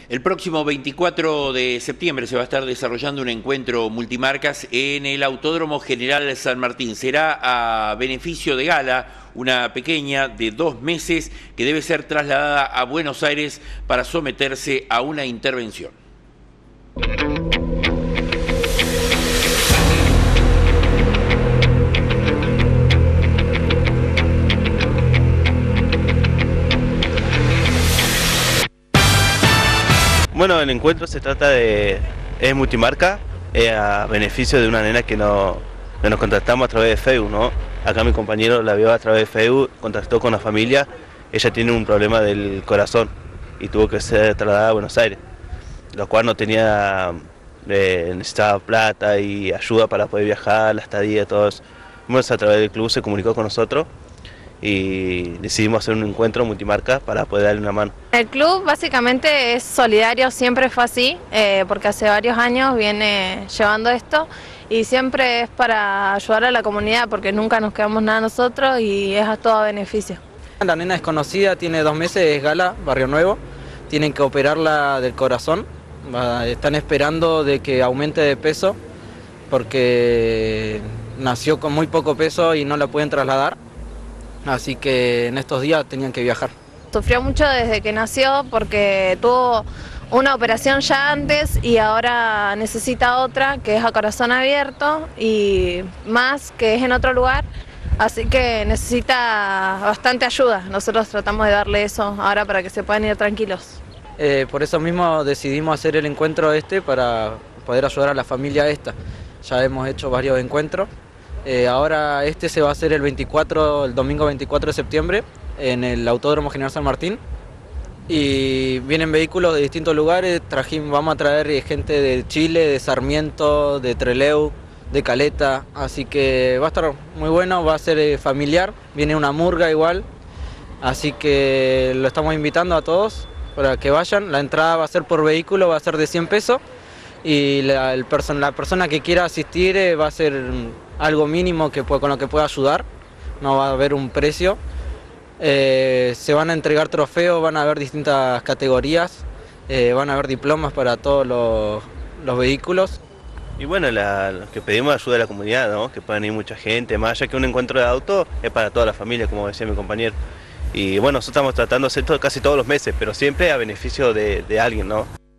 El próximo 24 de septiembre se va a estar desarrollando un encuentro multimarcas en el Autódromo General San Martín. Será a beneficio de Gala, una pequeña de 2 meses que debe ser trasladada a Buenos Aires para someterse a una intervención. Bueno, el encuentro se trata es multimarca, a beneficio de una nena que nos contactamos a través de Facebook, ¿no? Acá mi compañero la vio a través de Facebook, contactó con la familia, ella tiene un problema del corazón y tuvo que ser trasladada a Buenos Aires, lo cual no tenía, necesitaba plata y ayuda para poder viajar, la estadía, todo eso. Bueno, a través del club se comunicó con nosotros y decidimos hacer un encuentro multimarca para poder darle una mano. El club básicamente es solidario, siempre fue así, porque hace varios años viene llevando esto y siempre es para ayudar a la comunidad porque nunca nos quedamos nada nosotros y es a todo beneficio. La nena es conocida, tiene 2 meses, es Gala, Barrio Nuevo, tienen que operarla del corazón, están esperando de que aumente de peso porque nació con muy poco peso y no la pueden trasladar. Así que en estos días tenían que viajar. Sufrió mucho desde que nació porque tuvo una operación ya antes y ahora necesita otra que es a corazón abierto y más que es en otro lugar, así que necesita bastante ayuda. Nosotros tratamos de darle eso ahora para que se puedan ir tranquilos. Por eso mismo decidimos hacer el encuentro para poder ayudar a la familia esta. Ya hemos hecho varios encuentros. Ahora se va a hacer el domingo 24 de septiembre en el Autódromo General San Martín y vienen vehículos de distintos lugares, vamos a traer gente de Chile, de Sarmiento, de Trelew, de Caleta, así que va a estar muy bueno, va a ser familiar, viene una murga igual, así que lo estamos invitando a todos para que vayan, la entrada va a ser por vehículo, va a ser de 100 pesos y la persona que quiera asistir va a ser algo mínimo con lo que pueda ayudar, no va a haber un precio. Se van a entregar trofeos, van a haber distintas categorías, van a haber diplomas para todos los vehículos. Y bueno, lo que pedimos ayuda a la comunidad, ¿no? Que puedan ir mucha gente, más allá que un encuentro de auto es para toda la familia, como decía mi compañero. Y bueno, nosotros estamos tratando de hacer casi todos los meses, pero siempre a beneficio de alguien, ¿no?